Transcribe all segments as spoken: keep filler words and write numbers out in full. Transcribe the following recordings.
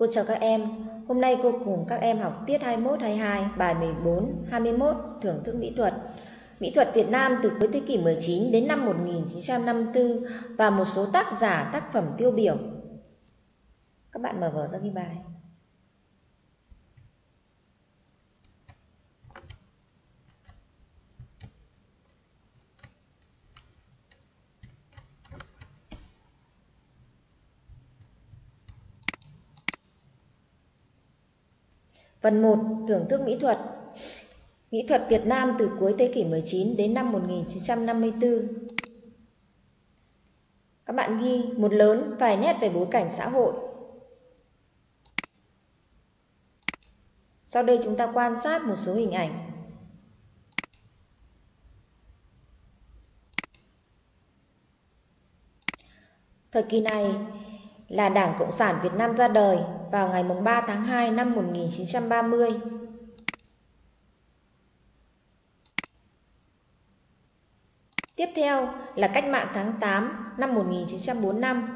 Cô chào các em, hôm nay cô cùng các em học tiết hai mươi mốt, hai mươi hai, bài mười bốn, hai mươi mốt, thưởng thức mỹ thuật. Mỹ thuật Việt Nam từ cuối thế kỷ mười chín đến năm một nghìn chín trăm năm mươi tư và một số tác giả tác phẩm tiêu biểu. Các bạn mở vở ra ghi bài. Phần một. Thưởng thức mỹ thuật. Mỹ thuật Việt Nam từ cuối thế kỷ mười chín đến năm một nghìn chín trăm năm mươi tư. Các bạn ghi một lớn vài nét về bối cảnh xã hội. Sau đây chúng ta quan sát một số hình ảnh. Thời kỳ này là Đảng Cộng sản Việt Nam ra đời vào ngày ba tháng hai năm một nghìn chín trăm ba mươi. Tiếp theo là Cách mạng tháng tám năm một nghìn chín trăm bốn mươi lăm.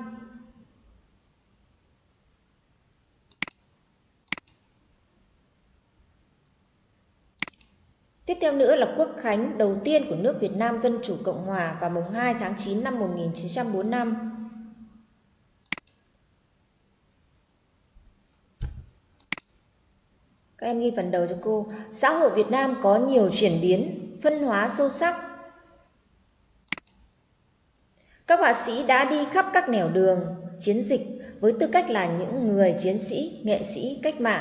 Tiếp theo nữa là Quốc khánh đầu tiên của nước Việt Nam Dân Chủ Cộng Hòa vào mùng hai tháng chín năm một nghìn chín trăm bốn mươi lăm. Các em ghi phần đầu cho cô. Xã hội Việt Nam có nhiều chuyển biến, phân hóa sâu sắc. Các họa sĩ đã đi khắp các nẻo đường, chiến dịch với tư cách là những người chiến sĩ, nghệ sĩ cách mạng.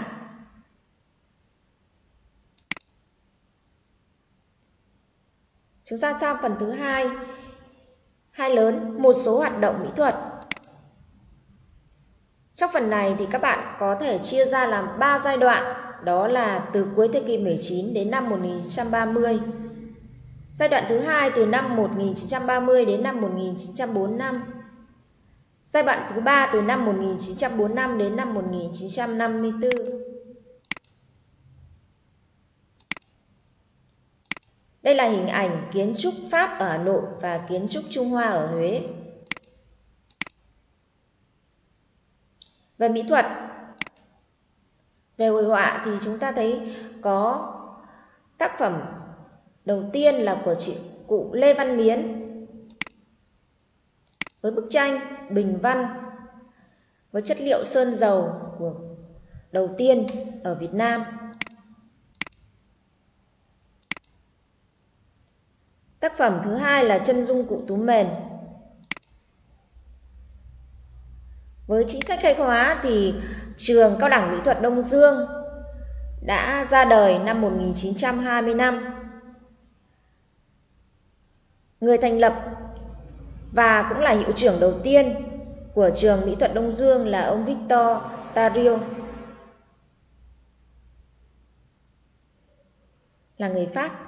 Chúng ta sang phần thứ hai. Hai lớn, một số hoạt động mỹ thuật. Trong phần này thì các bạn có thể chia ra làm ba giai đoạn. Đó là từ cuối thế kỷ mười chín đến năm một nghìn chín trăm ba mươi. Giai đoạn thứ hai từ năm một nghìn chín trăm ba mươi đến năm một nghìn chín trăm bốn mươi lăm. Giai đoạn thứ ba từ năm một nghìn chín trăm bốn mươi lăm đến năm một nghìn chín trăm năm mươi tư. Đây là hình ảnh kiến trúc Pháp ở Hà Nội và kiến trúc Trung Hoa ở Huế. Về mỹ thuật, về hội họa thì chúng ta thấy có tác phẩm đầu tiên là của chị cụ Lê Văn Miến với bức tranh Bình Văn với chất liệu sơn dầu của đầu tiên ở Việt Nam. Tác phẩm thứ hai là Chân dung cụ Tú Mền. Với chính sách khai hóa thì trường Cao đẳng Mỹ thuật Đông Dương đã ra đời năm một nghìn chín trăm hai mươi lăm. Người thành lập và cũng là hiệu trưởng đầu tiên của trường Mỹ thuật Đông Dương là ông Victor Tario, là người Pháp.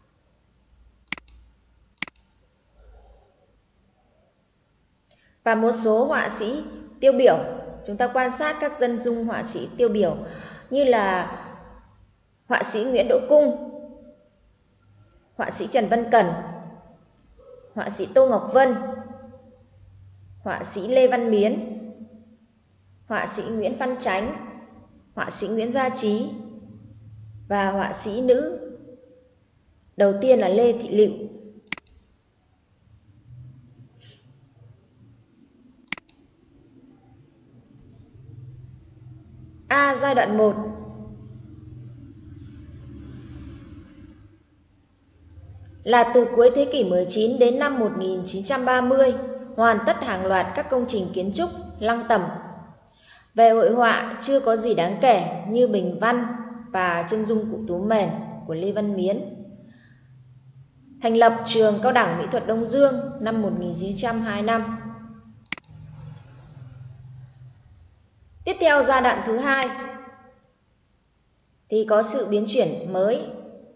Và một số họa sĩ tiêu biểu, chúng ta quan sát các chân dung họa sĩ tiêu biểu như là họa sĩ Nguyễn Đỗ Cung, họa sĩ Trần Văn Cẩn, họa sĩ Tô Ngọc Vân, họa sĩ Lê Văn Miến, họa sĩ Nguyễn Văn Chánh, họa sĩ Nguyễn Gia Trí và họa sĩ nữ đầu tiên là Lê Thị Lựu. A. Giai đoạn một. Là từ cuối thế kỷ mười chín đến năm một nghìn chín trăm ba mươi, hoàn tất hàng loạt các công trình kiến trúc lăng tẩm. Về hội họa chưa có gì đáng kể như Bình Văn và Chân dung cụ Tú Mền của Lê Văn Miến. Thành lập trường Cao đẳng Mỹ thuật Đông Dương năm một nghìn chín trăm hai mươi lăm. Tiếp theo giai đoạn thứ hai thì có sự biến chuyển mới.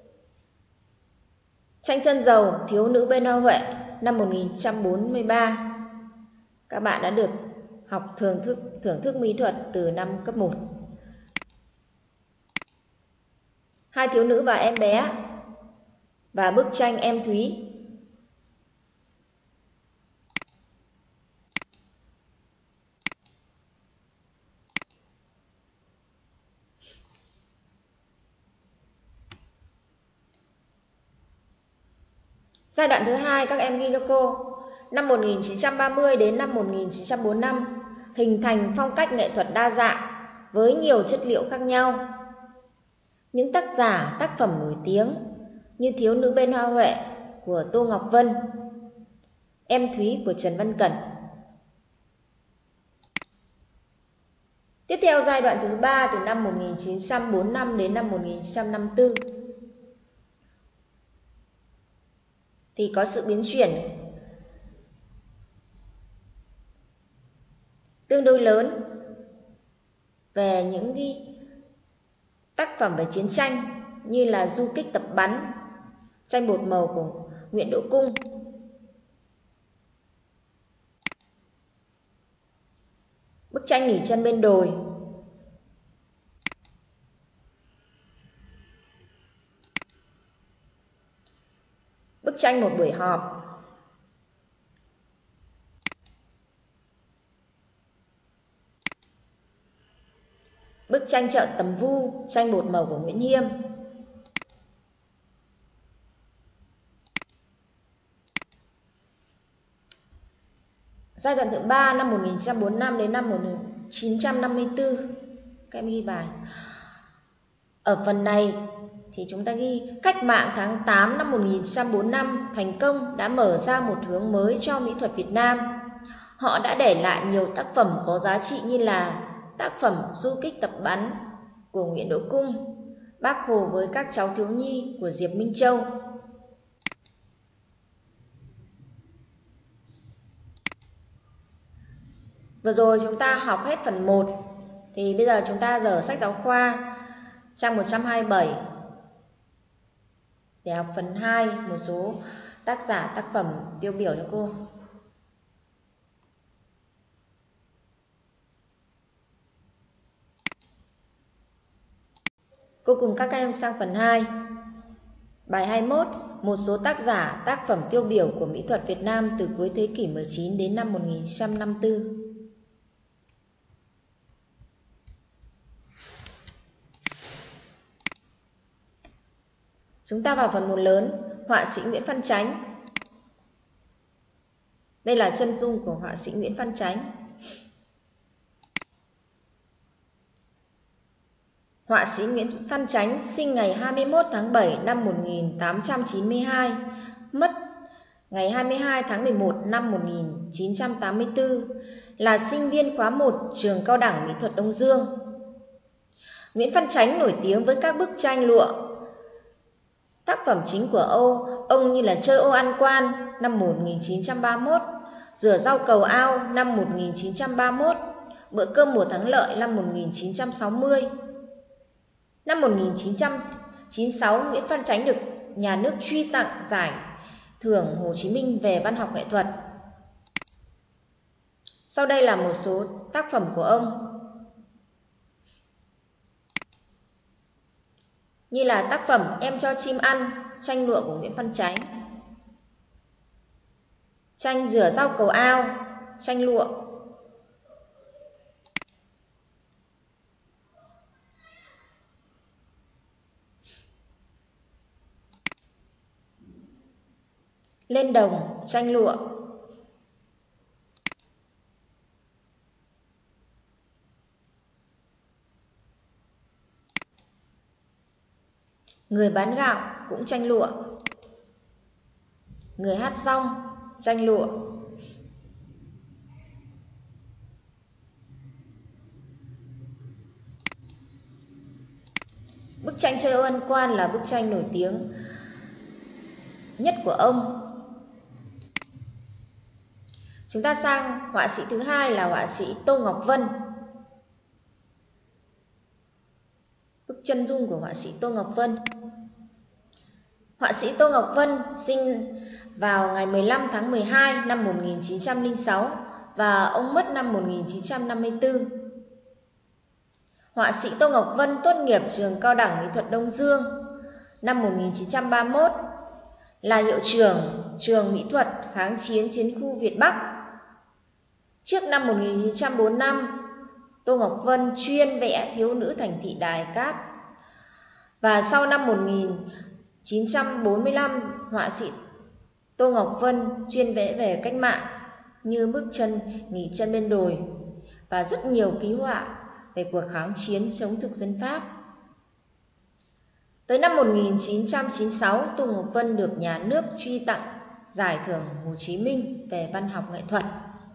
Tranh sơn dầu Thiếu nữ bên Hoa Huệ năm một nghìn chín trăm bốn mươi ba. Các bạn đã được học thưởng thức thưởng thức mỹ thuật từ năm cấp một. Hai thiếu nữ và em bé và bức tranh Em Thúy. Giai đoạn thứ hai các em ghi cho cô. Năm một nghìn chín trăm ba mươi đến năm một nghìn chín trăm bốn mươi lăm, hình thành phong cách nghệ thuật đa dạng với nhiều chất liệu khác nhau. Những tác giả, tác phẩm nổi tiếng như Thiếu nữ bên hoa huệ của Tô Ngọc Vân, Em Thúy của Trần Văn Cẩn. Tiếp theo giai đoạn thứ ba từ năm một nghìn chín trăm bốn mươi lăm đến năm một nghìn chín trăm năm mươi tư thì có sự biến chuyển tương đối lớn về những cái tác phẩm về chiến tranh như là Du kích tập bắn, Tranh bột màu của Nguyễn Đỗ Cung, Bức tranh Nghỉ chân bên đồi, Bức tranh Một buổi họp, Bức tranh Chợ Tầm Vu, Tranh bột màu của Nguyễn Hiêm. Giai đoạn thứ ba năm một nghìn chín trăm bốn mươi lăm đến năm một nghìn chín trăm năm mươi tư, các em ghi bài. Ở phần này thì chúng ta ghi cách mạng tháng tám năm một nghìn chín trăm bốn mươi lăm thành công đã mở ra một hướng mới cho mỹ thuật Việt Nam. Họ đã để lại nhiều tác phẩm có giá trị như là tác phẩm Du kích tập bắn của Nguyễn Đỗ Cung, Bác Hồ với các cháu thiếu nhi của Diệp Minh Châu. Vừa rồi chúng ta học hết phần một, thì bây giờ chúng ta dở sách giáo khoa trang một trăm hai mươi bảy để học phần hai, một số tác giả tác phẩm tiêu biểu cho cô. Cô cùng các em sang phần hai. Bài hai mươi mốt, một số tác giả tác phẩm tiêu biểu của mỹ thuật Việt Nam từ cuối thế kỷ mười chín đến năm một nghìn chín trăm năm mươi tư. Chúng ta vào phần một lớn, họa sĩ Nguyễn Phan Chánh. Đây là chân dung của họa sĩ Nguyễn Phan Chánh. Họa sĩ Nguyễn Phan Chánh sinh ngày hai mươi mốt tháng bảy năm một nghìn tám trăm chín mươi hai, mất ngày hai mươi hai tháng mười một năm một nghìn chín trăm tám mươi tư, là sinh viên khóa một trường Cao đẳng Mỹ thuật Đông Dương. Nguyễn Phan Chánh nổi tiếng với các bức tranh lụa. Tác phẩm chính của ông, ông như là Chơi ô ăn quan năm một nghìn chín trăm ba mươi mốt, Rửa rau cầu ao năm một nghìn chín trăm ba mươi mốt, Bữa cơm mùa thắng lợi năm một nghìn chín trăm sáu mươi. Năm một nghìn chín trăm chín mươi sáu, Nguyễn Phan Chánh được nhà nước truy tặng giải thưởng Hồ Chí Minh về văn học nghệ thuật. Sau đây là một số tác phẩm của ông, như là tác phẩm Em cho chim ăn, tranh lụa của Nguyễn Phan Chánh, tranh Rửa rau cầu ao, tranh lụa, Lên đồng, tranh lụa, Người bán gạo cũng tranh lụa, Người hát rong, tranh lụa, Bức tranh Chơi ô ăn quan là bức tranh nổi tiếng nhất của ông. Chúng ta sang họa sĩ thứ hai là họa sĩ Tô Ngọc Vân. Bức chân dung của họa sĩ Tô Ngọc Vân. Họa sĩ Tô Ngọc Vân sinh vào ngày mười lăm tháng mười hai năm một nghìn chín trăm lẻ sáu và ông mất năm một nghìn chín trăm năm mươi tư. Họa sĩ Tô Ngọc Vân tốt nghiệp trường Cao đẳng Mỹ thuật Đông Dương năm một nghìn chín trăm ba mươi mốt, là hiệu trưởng trường mỹ thuật kháng chiến chiến khu Việt Bắc. Trước năm một nghìn chín trăm bốn mươi lăm, Tô Ngọc Vân chuyên vẽ thiếu nữ thành thị Đài Cát. Và sau năm một nghìn chín trăm bốn mươi lăm, họa sĩ Tô Ngọc Vân chuyên vẽ về cách mạng như Bước chân nghỉ chân bên đồi và rất nhiều ký họa về cuộc kháng chiến chống thực dân Pháp. Tới năm một nghìn chín trăm chín mươi sáu, Tô Ngọc Vân được nhà nước truy tặng Giải thưởng Hồ Chí Minh về văn học nghệ thuật.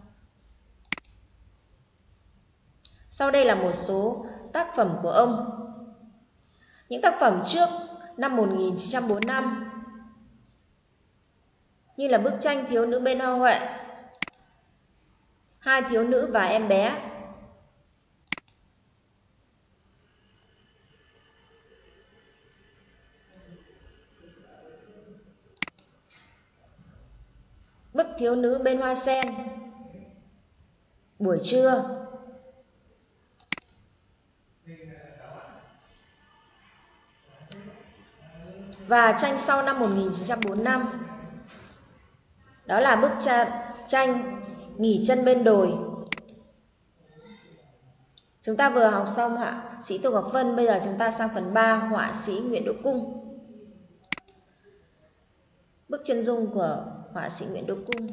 Sau đây là một số tác phẩm của ông. Những tác phẩm trước năm một nghìn chín trăm bốn mươi lăm như là bức tranh Thiếu nữ bên hoa huệ, Hai thiếu nữ và em bé, bức Thiếu nữ bên hoa sen, Buổi trưa, và tranh sau năm một nghìn chín trăm bốn mươi lăm đó là bức tranh Nghỉ chân bên đồi. Chúng ta vừa học xong họa sĩ Tô Ngọc Vân, bây giờ chúng ta sang phần ba, họa sĩ Nguyễn Đỗ Cung. Bức chân dung của họa sĩ Nguyễn Đỗ Cung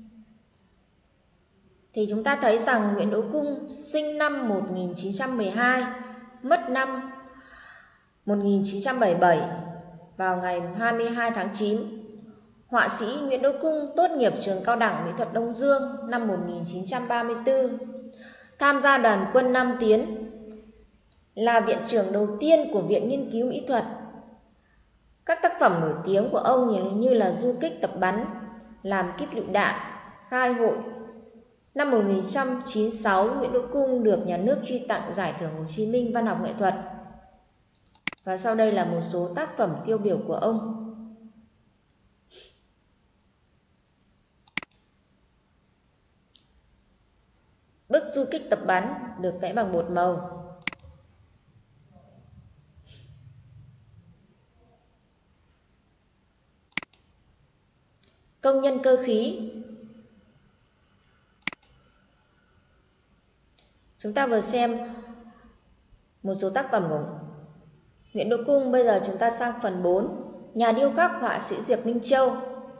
thì chúng ta thấy rằng Nguyễn Đỗ Cung sinh năm một nghìn chín trăm mười hai, mất năm một nghìn chín trăm bảy mươi bảy vào ngày hai mươi hai tháng chín. Họa sĩ Nguyễn Đỗ Cung tốt nghiệp trường Cao đẳng Mỹ thuật Đông Dương năm một nghìn chín trăm ba mươi tư, tham gia đoàn quân Nam Tiến, là viện trưởng đầu tiên của Viện Nghiên cứu Mỹ thuật. Các tác phẩm nổi tiếng của ông như là Du kích tập bắn, Làm kíp lựu đạn, Khai hội. Năm một nghìn chín trăm chín mươi sáu, Nguyễn Đỗ Cung được nhà nước truy tặng Giải thưởng Hồ Chí Minh văn học nghệ thuật. Và sau đây là một số tác phẩm tiêu biểu của ông. Bức Du kích tập bắn được vẽ bằng bột màu. Công nhân cơ khí. Chúng ta vừa xem một số tác phẩm của Nguyễn Đỗ Cung. Bây giờ chúng ta sang phần bốn, nhà điêu khắc họa sĩ Diệp Minh Châu.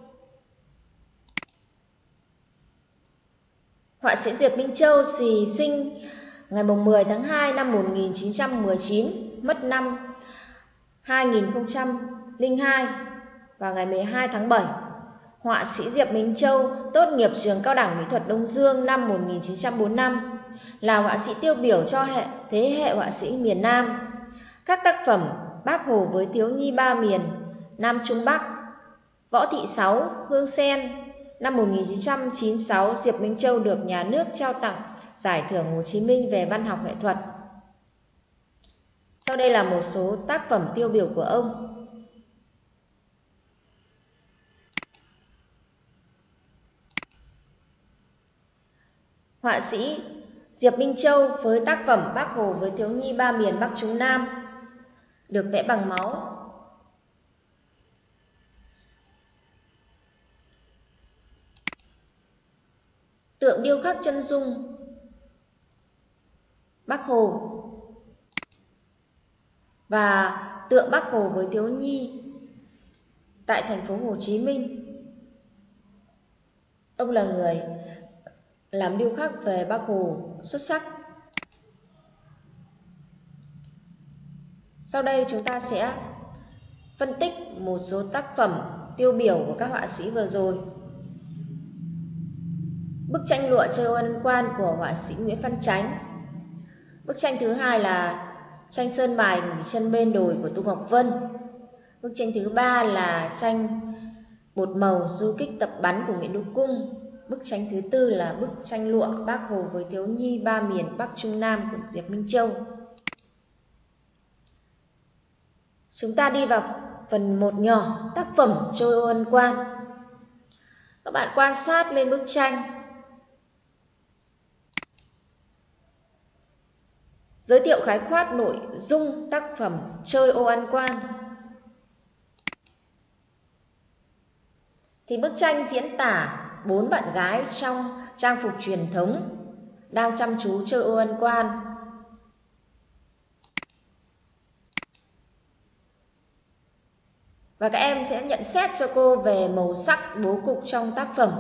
Họa sĩ Diệp Minh Châu thì sinh ngày mười tháng hai năm một nghìn chín trăm mười chín, mất năm hai nghìn không trăm lẻ hai vào ngày mười hai tháng bảy. Họa sĩ Diệp Minh Châu tốt nghiệp trường Cao đẳng Mỹ thuật Đông Dương năm một nghìn chín trăm bốn mươi lăm, là họa sĩ tiêu biểu cho hệ thế hệ họa sĩ miền Nam. Các tác phẩm Bác Hồ với thiếu nhi ba miền, Nam Trung Bắc, Võ Thị Sáu, Hương Sen. Năm một nghìn chín trăm chín mươi sáu, Diệp Minh Châu được nhà nước trao tặng Giải thưởng Hồ Chí Minh về văn học nghệ thuật. Sau đây là một số tác phẩm tiêu biểu của ông. Họa sĩ Diệp Minh Châu với tác phẩm Bác Hồ với thiếu nhi ba miền Bắc Trung Nam được vẽ bằng máu. Tượng điêu khắc chân dung Bác Hồ và tượng Bác Hồ với thiếu nhi tại thành phố Hồ Chí Minh. Ông là người làm điêu khắc về Bác Hồ xuất sắc. Sau đây chúng ta sẽ phân tích một số tác phẩm tiêu biểu của các họa sĩ vừa rồi. Bức tranh lụa Chơi Ô Ân Quan của họa sĩ Nguyễn Văn Chánh. Bức tranh thứ hai là tranh Sơn Mài Nghỉ chân bên đồi của Tô Ngọc Vân. Bức tranh thứ ba là tranh bột màu Du kích tập bắn của Nguyễn Đỗ Cung. Bức tranh thứ tư là bức tranh lụa Bác Hồ với thiếu nhi ba miền Bắc Trung Nam của Diệp Minh Châu. Chúng ta đi vào phần một nhỏ, tác phẩm Chơi Ô Ân Quan. Các bạn quan sát lên bức tranh. Giới thiệu khái quát nội dung tác phẩm Chơi Ô Ân Quan. Thì bức tranh diễn tả bốn bạn gái trong trang phục truyền thống đang chăm chú chơi ô ân quan. Và các em sẽ nhận xét cho cô về màu sắc bố cục trong tác phẩm.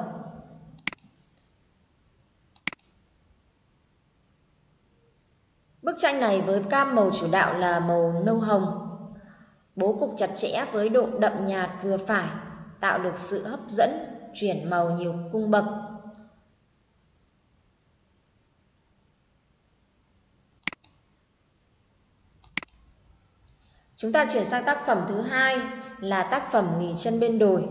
Bức tranh này với cam màu chủ đạo là màu nâu hồng, bố cục chặt chẽ với độ đậm nhạt vừa phải, tạo được sự hấp dẫn, chuyển màu nhiều cung bậc. Chúng ta chuyển sang tác phẩm thứ hai là tác phẩm Nghỉ chân bên đồi.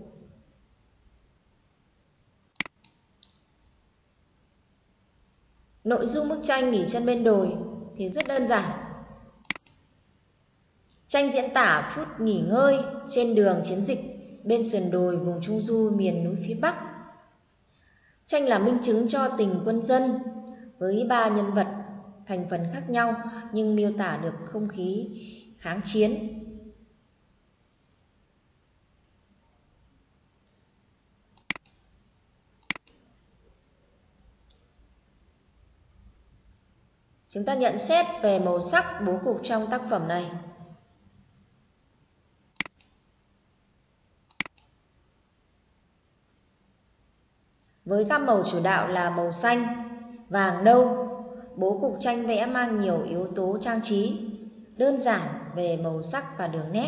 Nội dung bức tranh Nghỉ chân bên đồi thì rất đơn giản. Tranh diễn tả phút nghỉ ngơi trên đường chiến dịch bên sườn đồi vùng Trung Du miền núi phía Bắc. Tranh là minh chứng cho tình quân dân với ba nhân vật thành phần khác nhau nhưng miêu tả được không khí kháng chiến. Chúng ta nhận xét về màu sắc bố cục trong tác phẩm này. Với gam màu chủ đạo là màu xanh, vàng, nâu, bố cục tranh vẽ mang nhiều yếu tố trang trí, đơn giản về màu sắc và đường nét.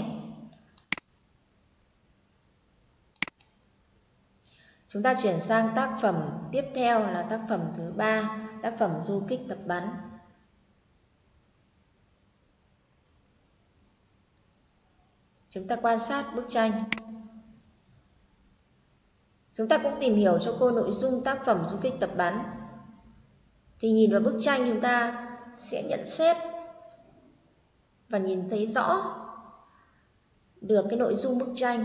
Chúng ta chuyển sang tác phẩm tiếp theo là tác phẩm thứ ba, tác phẩm Du kích tập bắn. Chúng ta quan sát bức tranh. Chúng ta cũng tìm hiểu cho cô nội dung tác phẩm Du kích tập bắn. Thì nhìn vào bức tranh chúng ta sẽ nhận xét và nhìn thấy rõ được cái nội dung bức tranh.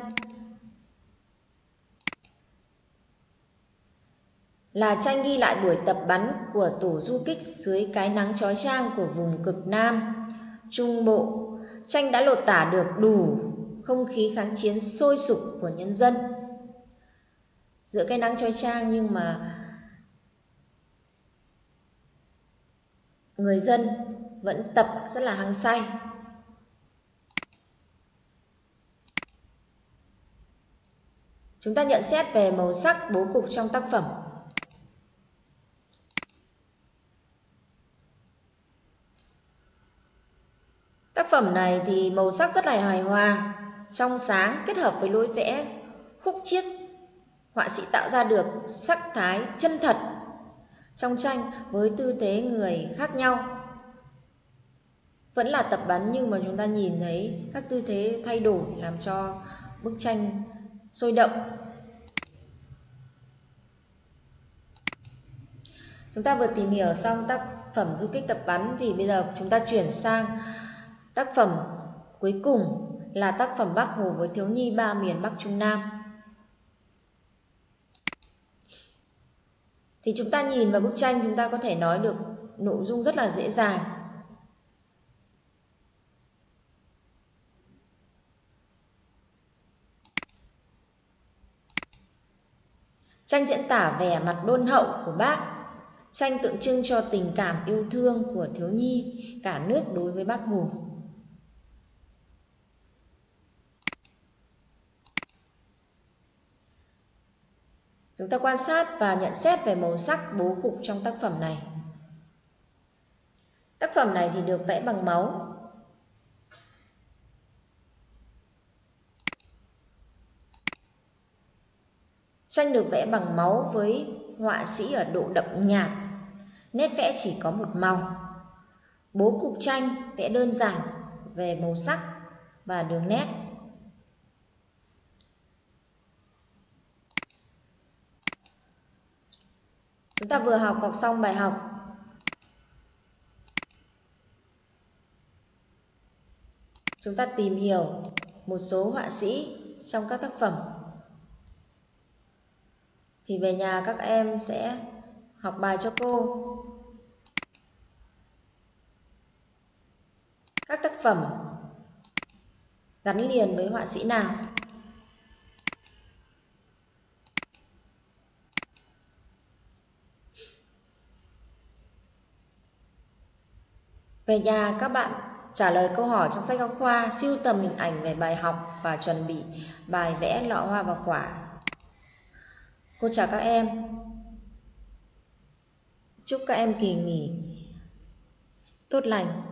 Là tranh ghi lại buổi tập bắn của tổ du kích dưới cái nắng chói chang của vùng cực Nam, Trung Bộ. Tranh đã lột tả được đủ không khí kháng chiến sôi sục của nhân dân. Giữa cái nắng chói chang nhưng mà người dân vẫn tập rất là hăng say. Chúng ta nhận xét về màu sắc bố cục trong tác phẩm. Tác phẩm này thì màu sắc rất là hài hòa, trong sáng kết hợp với lối vẽ khúc chiết. Họa sĩ tạo ra được sắc thái chân thật trong tranh với tư thế người khác nhau. Vẫn là tập bắn nhưng mà chúng ta nhìn thấy các tư thế thay đổi làm cho bức tranh sôi động. Chúng ta vừa tìm hiểu xong tác phẩm Du kích tập bắn thì bây giờ chúng ta chuyển sang tác phẩm cuối cùng là tác phẩm Bác Hồ với thiếu nhi ba miền Bắc Trung Nam. Thì chúng ta nhìn vào bức tranh chúng ta có thể nói được nội dung rất là dễ dàng. Tranh diễn tả vẻ mặt đôn hậu của Bác. Tranh tượng trưng cho tình cảm yêu thương của thiếu nhi cả nước đối với Bác Hồ. Chúng ta quan sát và nhận xét về màu sắc bố cục trong tác phẩm này. Tác phẩm này thì được vẽ bằng máu. Tranh được vẽ bằng máu với họa sĩ ở độ đậm nhạt, nét vẽ chỉ có một màu. Bố cục tranh vẽ đơn giản về màu sắc và đường nét. Chúng ta vừa học học xong bài học. Chúng ta tìm hiểu một số họa sĩ trong các tác phẩm. Thì về nhà các em sẽ học bài cho cô. Các tác phẩm gắn liền với họa sĩ nào? Về nhà các bạn trả lời câu hỏi trong sách giáo khoa, sưu tầm hình ảnh về bài học và chuẩn bị bài vẽ lọ hoa và quả. Cô chào các em. Chúc các em kỳ nghỉ tốt lành.